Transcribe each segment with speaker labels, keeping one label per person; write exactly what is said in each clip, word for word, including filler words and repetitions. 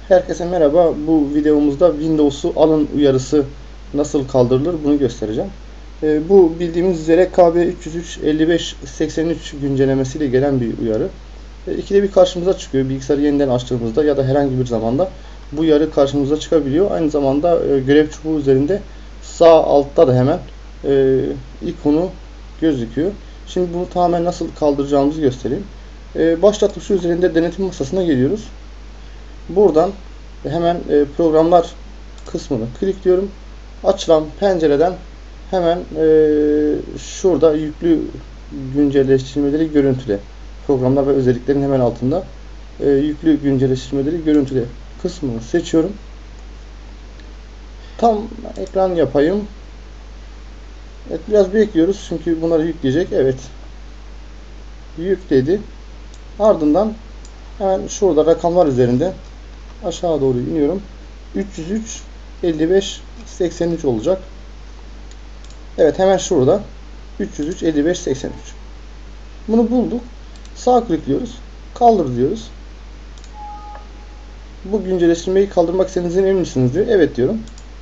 Speaker 1: Herkese merhaba. Bu videomuzda Windows'u alın uyarısı nasıl kaldırılır bunu göstereceğim. E, bu bildiğimiz üzere K B üç yüz üç elli beş seksen üç güncellemesiyle gelen bir uyarı. E, ikide bir karşımıza çıkıyor. Bilgisayarı yeniden açtığımızda ya da herhangi bir zamanda bu uyarı karşımıza çıkabiliyor. Aynı zamanda e, görev çubuğu üzerinde sağ altta da hemen e, ikonu gözüküyor. Şimdi bunu tamamen nasıl kaldıracağımızı göstereyim. E, başlat tuşu üzerinde denetim masasına geliyoruz. Buradan hemen e, programlar kısmını klikliyorum. Açılan pencereden hemen e, şurada yüklü güncelleştirmeleri görüntüle. Programlar ve özelliklerin hemen altında e, yüklü güncelleştirmeleri görüntüle kısmını seçiyorum. Tam ekran yapayım. Evet, biraz bekliyoruz çünkü bunları yükleyecek. Evet. Yükledi. Ardından hemen şurada rakamlar üzerinde aşağı doğru iniyorum. üç yüz üç elli beş seksen üç olacak. Evet, hemen şurada üç yüz üç elli beş seksen üç. Bunu bulduk. Sağ tıklıyoruz. Kaldır diyoruz. Bu güncelleştirmeyi kaldırmak istediğinizden emin misiniz diyor. Evet diyorum.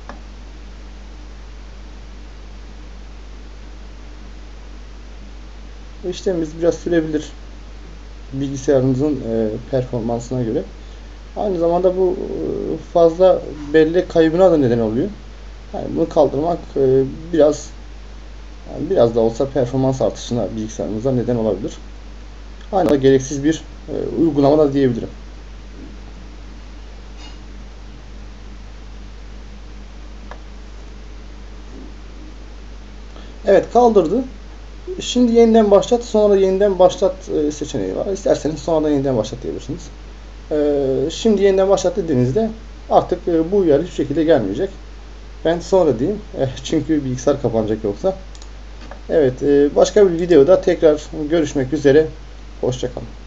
Speaker 1: İşlemimiz biraz sürebilir bilgisayarınızın e, performansına göre. Aynı zamanda bu e, fazla bellek kaybına da neden oluyor. Yani bunu kaldırmak e, biraz yani biraz da olsa performans artışına bilgisayarımıza neden olabilir. Aynı zamanda gereksiz bir e, uygulama da diyebilirim. Evet, kaldırdı. Şimdi yeniden başlat, sonra yeniden başlat e, seçeneği var. İsterseniz sonradan yeniden başlat diyebilirsiniz. E, şimdi yeniden başlat dediğinizde artık e, bu uyarı hiçbir şekilde gelmeyecek. Ben sonra diyeyim. E, çünkü bilgisayar kapanacak yoksa. Evet, e, başka bir videoda tekrar görüşmek üzere. Hoşça kalın.